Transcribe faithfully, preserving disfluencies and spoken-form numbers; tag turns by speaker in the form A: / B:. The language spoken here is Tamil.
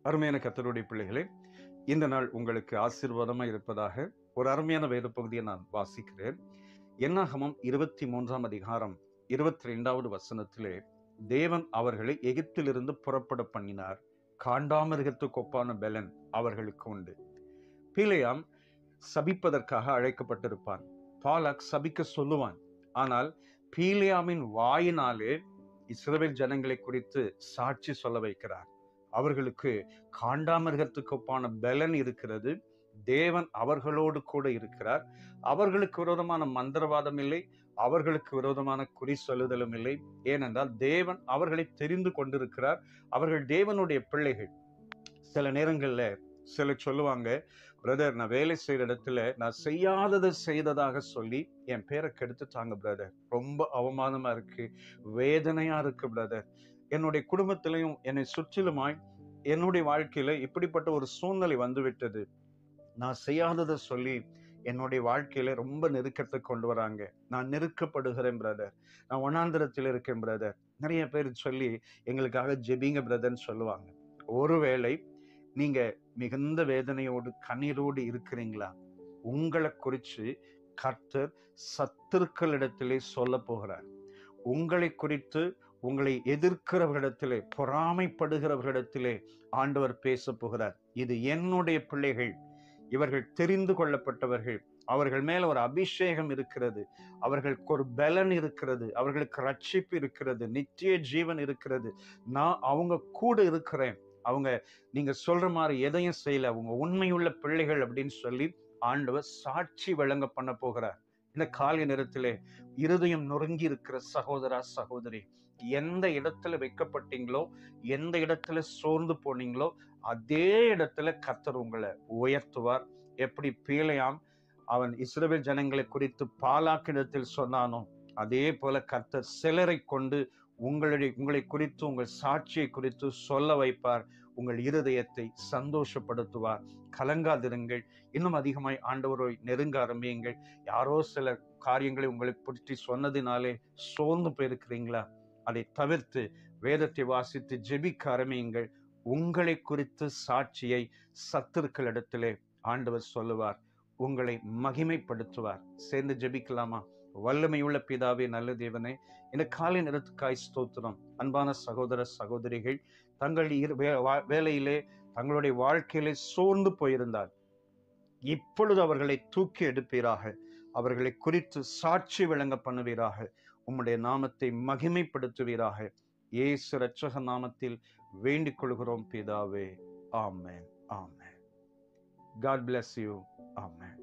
A: அருமையான கர்த்தருடைய பிள்ளைகளே, இந்த நாள் உங்களுக்கு ஆசீர்வாதமாக இருப்பதாக ஒரு அருமையான வேத பகுதியை நான் வாசிக்கிறேன். என்னாகமம் இருபத்தி மூன்றாம் அதிகாரம் இருபத்தி ரெண்டாவது வசனத்திலே, தேவன் அவர்களை எகிப்திலிருந்து புறப்பட பண்ணினார், காண்டாமிருகத்துக்கு ஒப்பான பெலன் அவர்களுக்கு உண்டு. பிலேயாம் சபிப்பதற்காக அழைக்கப்பட்டிருப்பான். பாலாக் சபிக்க சொல்லுவான். ஆனால் பீலேயாமின் வாயினாலே இஸ்ரவேல் ஜனங்களை குறித்து சாட்சி சொல்ல வைக்கிறார். அவர்களுக்கு காண்டாமிருகத்துக்கு ஒப்பான பெலன் இருக்கிறது. தேவன் அவர்களோடு கூட இருக்கிறார். அவர்களுக்கு விரோதமான மந்திரவாதம் இல்லை, அவர்களுக்கு விரோதமான குறி சொல்லுதலும் இல்லை. ஏனென்றால் தேவன் அவர்களை தெரிந்து கொண்டிருக்கிறார். அவர்கள் தேவனுடைய பிள்ளைகள். சில நேரங்கள்ல சிலர் சொல்லுவாங்க, பிரதர், நான் வேலை செய்யற இடத்துல நான் செய்யாததை செய்ததாக சொல்லி என் பேரை கெடுத்துட்டாங்க பிரதர், ரொம்ப அவமானமா இருக்கு, வேதனையா இருக்கு பிரதர். என்னுடைய குடும்பத்திலையும் என்னை சுற்றிலுமாய் என்னுடைய வாழ்க்கையில இப்படிப்பட்ட ஒரு சூழ்நிலை வந்துவிட்டது. நான் செய்யாததை சொல்லி என்னுடைய வாழ்க்கையில ரொம்ப நெருக்கத்தை கொண்டு வராங்க. நான் நெருக்கப்படுகிறேன் பிரதர், நான் ஒன்னாந்திரத்தில் இருக்கேன் பிரதர். நிறைய பேர் சொல்லி எங்களுக்காக ஜெபிங்க பிரதர்ன்னு சொல்லுவாங்க. ஒருவேளை நீங்க மிகுந்த வேதனையோடு கண்ணீரோடு இருக்கிறீங்களா? உங்களை குறித்து கர்த்தர் சத்துருக்களிடத்திலே சொல்ல போகிறார். உங்களை குறித்து உங்களை எதிர்க்கிறவர்களிடத்திலே, பொறாமைப்படுகிறவர்களிடத்திலே ஆண்டவர் பேச போகிறார். இது என்னுடைய பிள்ளைகள், இவர்கள் தெரிந்து கொள்ளப்பட்டவர்கள், அவர்கள் மேல ஒரு அபிஷேகம் இருக்கிறது, அவர்களுக்கு ஒரு பலன் இருக்கிறது, அவர்களுக்கு ரட்சிப்பு இருக்கிறது, நித்திய ஜீவன் இருக்கிறது. நான் அவங்க கூட இருக்கிறேன். அவங்க நீங்க சொல்ற மாதிரி எதையும் செய்யல, அவங்க உண்மையுள்ள பிள்ளைகள் அப்படின்னு சொல்லி ஆண்டவர் சாட்சி வழங்க பண்ண போகிறார். இந்த காலை நேரத்திலே இருதயம் நொறுங்கி இருக்கிற சகோதரா சகோதரி, எந்த இடத்துல வைக்கப்பட்டீங்களோ, எந்த இடத்துல சோர்ந்து போனீங்களோ, அதே இடத்துல கர்த்தர் உங்களை உயர்த்துவார். எப்படி பீலேயாம் அவன் இஸ்ரவேல் ஜனங்களை குறித்து பாலாக்கிடத்தில் சொன்னானோ, அதே போல கர்த்தர் சிலரை கொண்டு உங்களுடைய உங்களை குறித்து, உங்கள் சாட்சியை குறித்து சொல்ல வைப்பார். உங்கள் இருதயத்தை சந்தோஷப்படுத்துவார். கலங்காதிருங்கள். இன்னும் அதிகமாய் ஆண்டவரை நெருங்க ஆரம்பியுங்கள். யாரோ சில காரியங்களை உங்களை பற்றி சொன்னதினாலே சோர்ந்து போயிருக்கிறீங்களா? அதை தவிர்த்து வேதத்தை வாசித்து ஜெபிக்க ஆரம்பியுங்கள். உங்களை குறித்து சாட்சியை சத்துருக்களிடத்திலே ஆண்டவர் சொல்லுவார், உங்களை மகிமைப்படுத்துவார். சேர்ந்து ஜெபிக்கலாமா? வல்லமையுள்ள பிதாவே, நல்ல தேவனே, இந்த காலை நேரத்துக்காய் ஸ்தோத்திரம். அன்பான சகோதர சகோதரிகள் தங்கள் வேலையிலே, தங்களுடைய வாழ்க்கையிலே சோர்ந்து போயிருந்தால் இப்பொழுது அவர்களை தூக்கி எடுப்பீராக. அவர்களை குறித்து சாட்சி விளங்க பண்ணுவீராக. உம்முடைய நாமத்தை மகிமைப்படுத்துவீராக. இயேசு இரட்சக நாமத்தில் வேண்டிக் கொள்கிறோம் பிதாவே. ஆமென், ஆமென். God bless you. Amen.